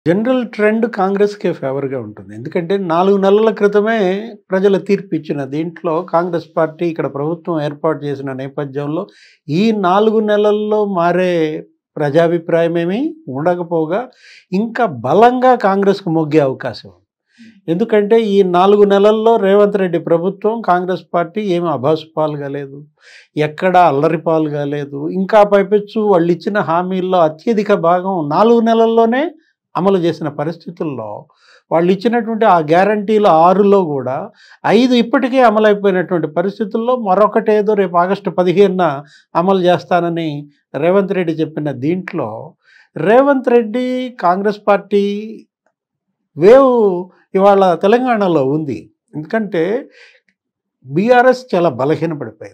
General trend కాంగ్రెస్‌కే ఫేవర్‌గా ఉంటుంది. ఎందుకంటే 4 నెలల క్రితమే ప్రజల తీర్పు ఇచ్చిన దీంట్లో కాంగ్రెస్ పార్టీ ఇక్కడ ప్రభుత్వం ఏర్పాటు చేసిన నేపథ్యంలో ఈ 4 నెలల్లో మారే ప్రజాభిప్రాయమేమీ ఉండకపోగా ఇంకా బలంగా కాంగ్రెస్‌కు మొగ్గే అవకాశం ఉంది. ఎందుకంటే ఈ 4 నెలల్లో రేవంత్ రెడ్డి ప్రభుత్వం కాంగ్రెస్ పార్టీ ఏమి అభాసుపాలు కాలేదు. ఎక్కడా అల్లరి పాలు కాలేదు. ఇంకా పైపెచ్చు వాళ్ళిచ్చిన హామీల్లో అత్యధిక భాగం 4 నెలల్లోనే అమలు చేసిన పరిస్థితుల్లో వాళ్ళు ఇచ్చినటువంటి ఆ గ్యారంటీలు 6లో కూడా 5 ఇప్పటికే అమలైపోయినటువంటి పరిస్థితుల్లో మరొకటేదో రేపు ఆగస్టు 15న అమలు చేస్తానని రేవంత్ రెడ్డి చెప్పిన దీంట్లో రేవంత్ రెడ్డి కాంగ్రెస్ పార్టీ వేవ్ ఇవాళ తెలంగాణలో ఉంది. ఎందుకంటే బీఆర్ఎస్ చాలా బలహీనపడిపోయింది.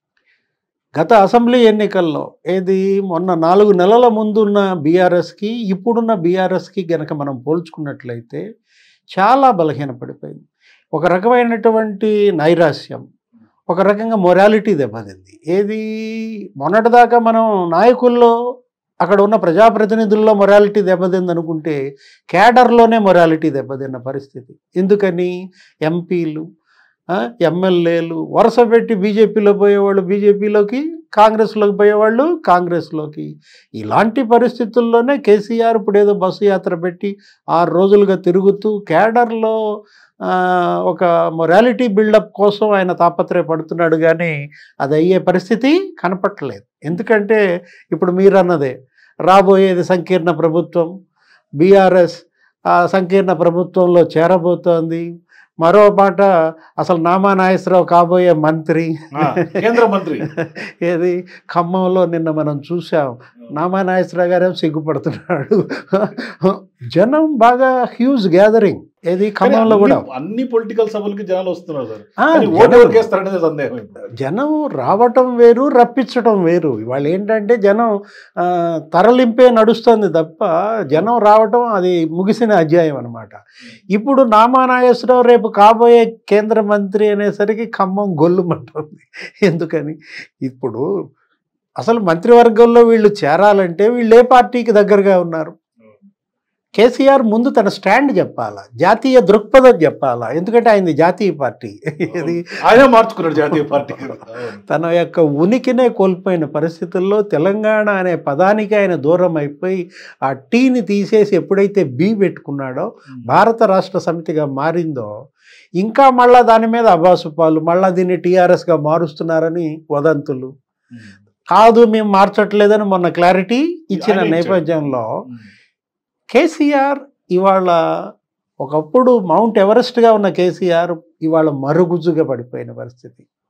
గత అసెంబ్లీ ఎన్నికల్లో మొన్న 4 నెలల ముందున్న బీఆర్ఎస్‌కి ఇప్పుడున్న బీఆర్ఎస్‌కి గనక మనం పోల్చుకున్నట్లయితే చాలా బలహీనపడిపోయింది. ఒక రకమైనటువంటి నైరాశ్యం, ఒక రకంగా మొరాలిటీ దెబ్బతింది. మొన్నటిదాకా మనం నాయకుల్లో అక్కడ ఉన్న ప్రజాప్రతినిధుల్లో మొరాలిటీ దెబ్బతిందనుకుంటే క్యాడర్‌లోనే మొరాలిటీ దెబ్బతిన్న పరిస్థితి. ఎందుకని? ఎంపీలు, ఎమ్మెల్యేలు వరుస పెట్టి బీజేపీలో పోయేవాళ్ళు బీజేపీలోకి, కాంగ్రెస్‌లోకి పోయేవాళ్ళు కాంగ్రెస్‌లోకి. ఇలాంటి పరిస్థితుల్లోనే కేసీఆర్ ఇప్పుడేదో బస్సు యాత్ర పెట్టి 6 రోజులుగా తిరుగుతూ క్యాడర్‌లో ఒక మొరాలిటీ బిల్డప్ కోసం ఆయన తాపత్రయపడుతున్నాడు కానీ అది అయ్యే పరిస్థితి కనపట్టలేదు. ఎందుకంటే ఇప్పుడు మీరన్నదే రాబోయేది సంకీర్ణ ప్రభుత్వం. బీఆర్ఎస్ ఆ సంకీర్ణ ప్రభుత్వంలో చేరబోతోంది. మరో మాట అసలు నామా నాగేశ్వరరావు కాబోయే మంత్రి, కేంద్ర మంత్రి. ఖమ్మంలో నిన్న మనం చూసాం. నామా నాగేశ్వరరావు గారేమో సిగ్గుపడుతున్నాడు. జనం బాగా హ్యూజ్ గ్యాదరింగ్ ఖమ్మంలో కూడా. అన్ని పొలిటికల్ సభలకి జనాలు వస్తున్నారు సార్. ఓటు ఎవరికేస్తారనేది సందేహం. జనం రావటం వేరు, రప్పించటం వేరు. ఇవాళ ఏంటంటే జనం తరలింపే నడుస్తుంది తప్ప జనం రావటం అది ముగిసిన అధ్యాయం అనమాట. ఇప్పుడు నామా నాగేశ్వరరావు రేపు కాబోయే కేంద్ర మంత్రి అనేసరికి ఖమ్మం గొల్లుమంటుంది. ఎందుకని? ఇప్పుడు అసలు మంత్రివర్గంలో వీళ్ళు చేరాలంటే వీళ్ళు ఏ పార్టీకి దగ్గరగా ఉన్నారు? కేసీఆర్ ముందు తన స్టాండ్ చెప్పాలా, జాతీయ దృక్పథం చెప్పాలా. ఎందుకంటే ఆయనది జాతీయ పార్టీ. ఆయన మార్చుకున్నాడు జాతీయ పార్టీ. తన యొక్క ఉనికినే కోల్పోయిన పరిస్థితుల్లో తెలంగాణ అనే పదానికి ఆయన దూరం అయిపోయి ఆ టీని తీసేసి ఎప్పుడైతే బీ పెట్టుకున్నాడో భారత రాష్ట్ర సమితిగా మారిందో ఇంకా మళ్ళా దాని మీద అభాసుపాలు, మళ్ళా దీన్ని టీఆర్ఎస్గా మారుస్తున్నారని వదంతులు. కాదు మేము మార్చట్లేదని మొన్న క్లారిటీ ఇచ్చిన నేపథ్యంలో కేసీఆర్ ఇవాళ ఒకప్పుడు మౌంట్ ఎవరెస్ట్గా ఉన్న కేసీఆర్ ఇవాళ మరుగుజ్జుగా పడిపోయిన పరిస్థితి.